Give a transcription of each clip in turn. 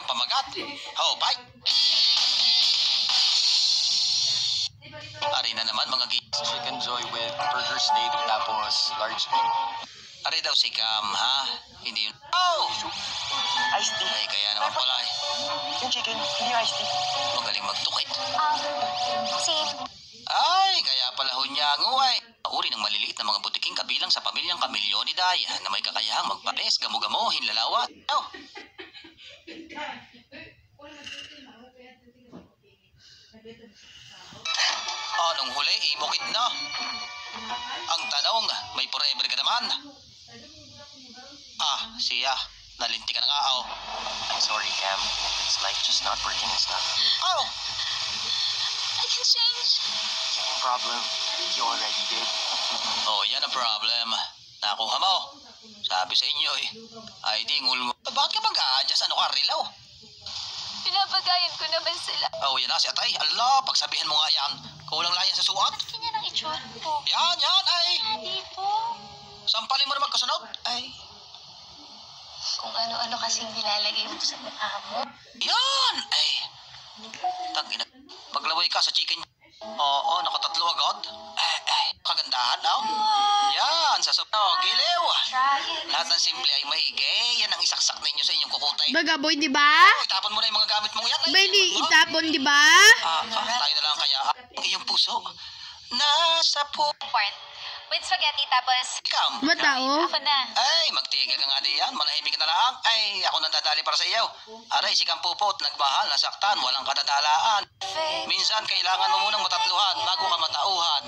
pamagat. Oh, bye. Ari na naman mga Chicken joy with burger steak tapos large drink. Ari daw si Cam, ha? Hindi yun. Oh! Iced tea. Ay, kaya naman pala eh. Yung chicken, hindi iced tea. Magaling magtukit. Same. Ay, kaya pala hunyango ay. Uri ng maliliit na mga butiking kabilang sa pamilyang Camillonidae na may kakayahang magpares, gamo-gamo, hinlalawat. Oh! Anong huli? Imukit na. Ang tanong, may forever ka naman. Ah, siya. Nalinti ka na nga, oh. I'm sorry, Cam. It's like just not working and stuff. Oh! I can change. Yung problem, you already did. Oh, yan ang problem. Nakuha mo. Sabi sa inyo eh. Ay, di ngul mo. Bakit ka mag-a-adjust? Ano ka, rilaw? Pinapagayan ko naman sila. Oh, yan na si Atay. Allah, pagsabihin mo nga yan. Kulang lang yan sa suot. Ganyan ang itsura po. Yan, ay. Hindi po. Sampalin mo na magkasunod. Ay. Kung ano-ano kasing nilalagay mo sa mukha mo. Yan, ay. Tangina. Maglaway ka sa chicken. Oo, nakatatlo agad. Kagandahan, oh. Yan, sa oh, giliw. Try it. Lahat ng simple ay maigi. Yan ang isaksak ninyo sa inyong kukutay. Bagaboy, di ba? Oh, itapon mo na yung mga gamit mong yan. Ba hindi itapon, di ba? Tayo na lang kaya. Ang iyong puso. Nasa Part. With spaghetti tapos... Ikaw. Matao. Ako na. Ay, magtigil ka nga diyan. Manahimik ka na lang. Ay, ako nang dadali para sa iyo. Aray, si Kampupot, nagmahal, nasaktan, walang kadadalaan. Minsan, kailangan mo munang matatluhan bago ka matauhan.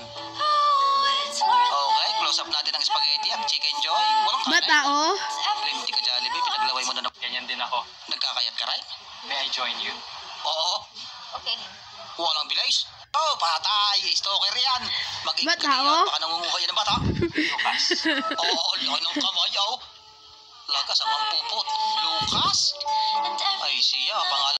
Okay, close up natin ang spaghetti at chicken joy. Walang kanay. Matao. Limti ka, Jollibee, pinaglaway mo na Ganyan din ako. nagkakayat ka rin? May I join you? Oo, Okay. walang bilis. Oh, patay, stalker yan. Mag-ingat ka Bata, diyan, oh. baka nangunguha yan ng bata. Lucas. Oo, laki ng kamay, oh. Lagas ang Kampupot. Lucas? And Ay, siya, pangalan.